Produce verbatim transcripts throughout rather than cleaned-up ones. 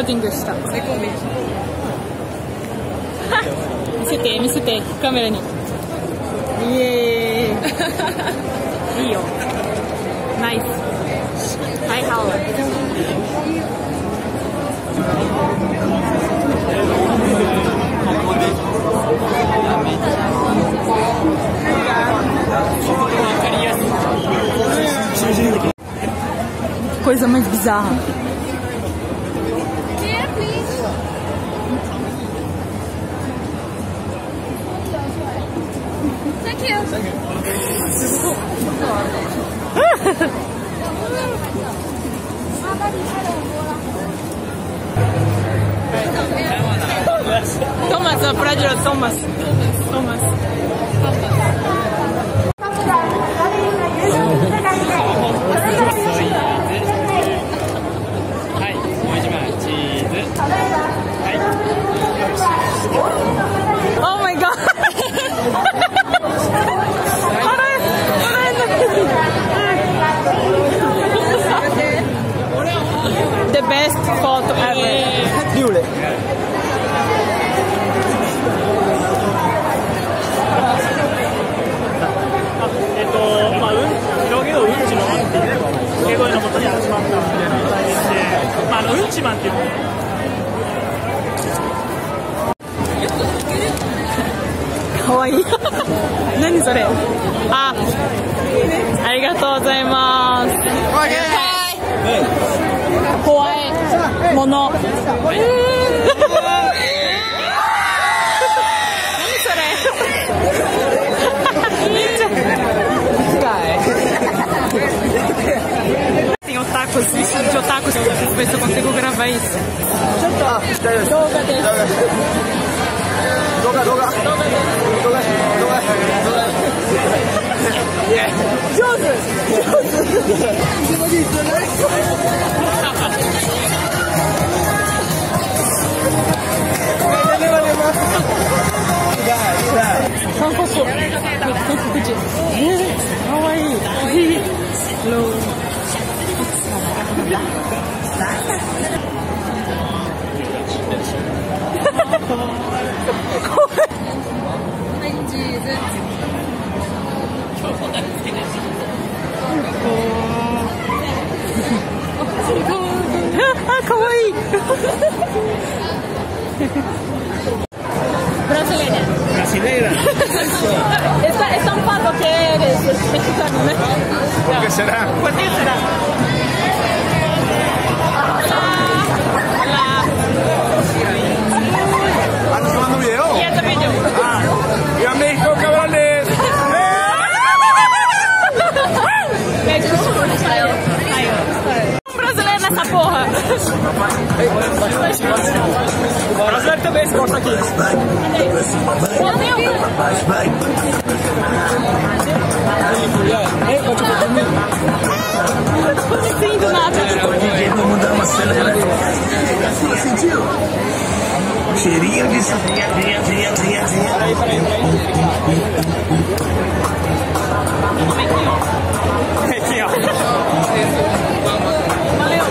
キングした。最高メイキング。見せて見せてカメラに。イエーイ。いいよ。ナイス。はい、ハワイ。Coisa mais bizarra. Thank you. Thank you. Thomas, Prajra, Thomas. Thomas. Oh my god. The best photo ever. Yule. えっとまあうん広げのうんちのマンっていう掛け声のもとに始まったみたいな題でして、まああのうんちマンっていうの。 かわいい。何それ。あ、ありがとうございます。怖いもの。何それ。Tem otakus, vestido de otakus. Deixa eu ver se eu consigo gravar isso. Doga desse. Doga, doga. Doga desse. Doga, doga, doga. Yeah. Joga. Hankoku. Hankoku de. Kawaii. Hello. あ、かわいい。Brasileira. Brasileira. Está estampado que eres mexicano, ¿no? ¿Por qué será? ¿Por qué será? Hola. ¿Estás tomando video? Y este video. Ah, ¡viva México, cabrones! Brasileiro nessa porra. Brasileiro também se corta aqui. Sim, do nada. Vamos mudar uma cena. Sentiu? Cheirinho de safinha, vinha, vinha, vinha, vinha. Peraí, peraí, peraí. Aqui, ó. Valeu.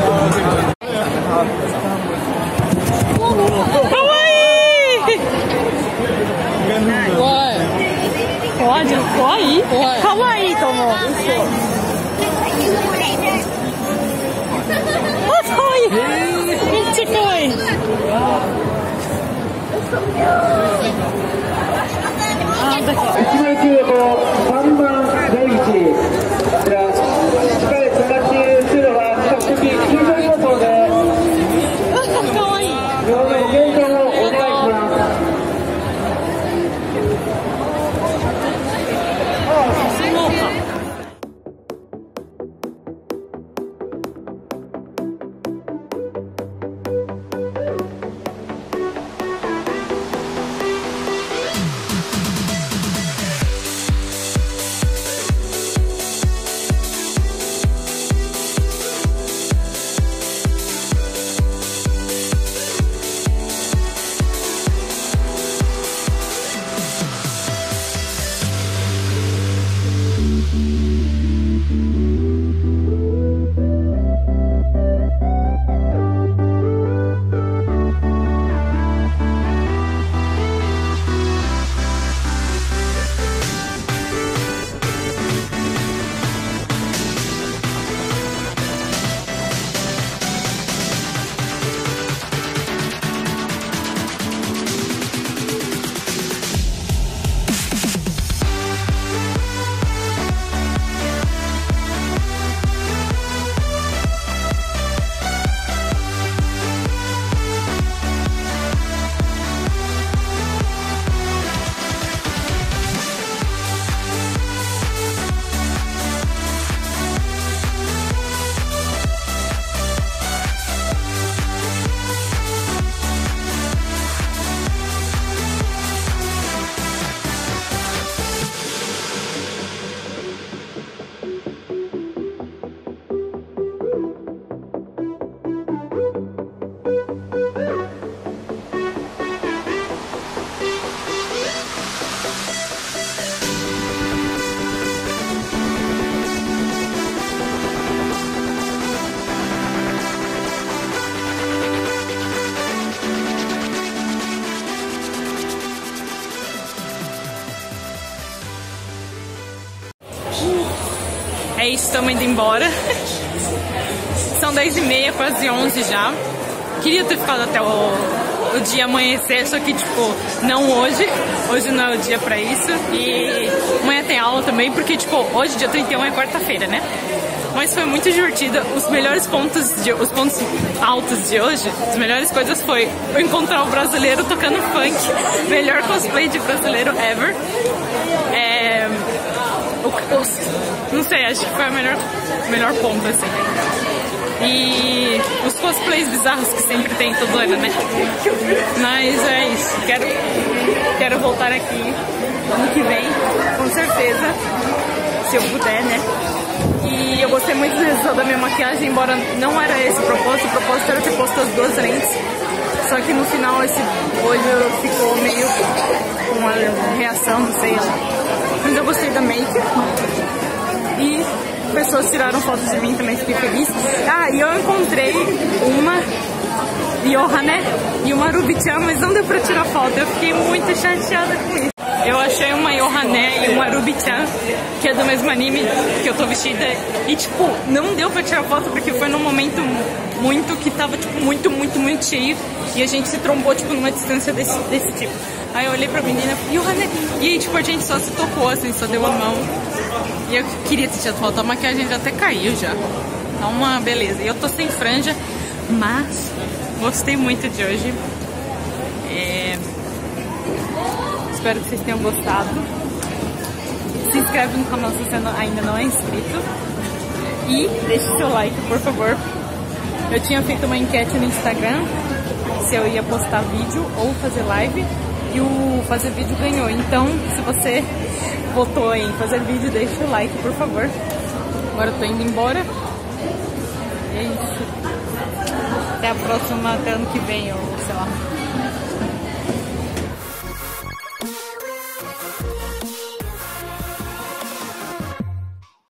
Pode? Pode? Kawaii, Tomo. Ah, kawaii. Muito kawaii. Ah, d'accord. いちまいきゅうごさんばん出口。じゃあ、しっかり止まっている後ろは比較的黄色いことで、 かわいい。 日本のご検討をお願いします。 É isso, estamos indo embora. São dez e meia, quase onze já. Queria ter ficado até o, o dia amanhecer, só que, tipo, não hoje. Hoje não é o dia pra isso. E amanhã tem aula também, porque, tipo, hoje, dia trinta e um, é quarta-feira, né? Mas foi muito divertido. Os melhores pontos, de, os pontos altos de hoje, as melhores coisas foi eu encontrar o brasileiro tocando funk. Melhor cosplay de brasileiro ever. É, o, o, não sei, acho que foi o melhor, melhor ponto, assim. E os cosplays bizarros que sempre tem todo ano, né? Mas é isso. Quero, quero voltar aqui ano que vem, com certeza. Se eu puder, né? E eu gostei muito do resultado da minha maquiagem, embora não era esse o propósito. O propósito era ter posto as duas lentes. Só que no final esse olho ficou meio com uma reação, não sei. Mas eu gostei da make. E pessoas tiraram fotos de mim, também fiquei feliz. Ah, e eu encontrei uma Yohane e uma Ruby-chan, mas não deu pra tirar foto. Eu fiquei muito chateada com isso. Eu achei uma Yohane e uma Ruby-chan, que é do mesmo anime que eu tô vestida. E, tipo, não deu pra tirar foto porque foi num momento muito que tava, tipo, muito, muito, muito cheio. E a gente se trombou, tipo, numa distância desse, desse tipo. Aí eu olhei pra menina e falei, Yohane. E aí, tipo, a gente só se tocou, assim, só deu a mão. E eu queria ter tirado foto, a maquiagem já até caiu já. Tá uma beleza. E eu tô sem franja, mas gostei muito de hoje. É... Espero que vocês tenham gostado. Se inscreve no canal se você ainda não é inscrito. E deixe seu like, por favor. Eu tinha feito uma enquete no Instagram se eu ia postar vídeo ou fazer live. E o fazer vídeo ganhou. Então, se você votou em fazer vídeo, deixa o like, por favor. Agora eu tô indo embora. E é isso. Até a próxima, até ano que vem, ou sei lá.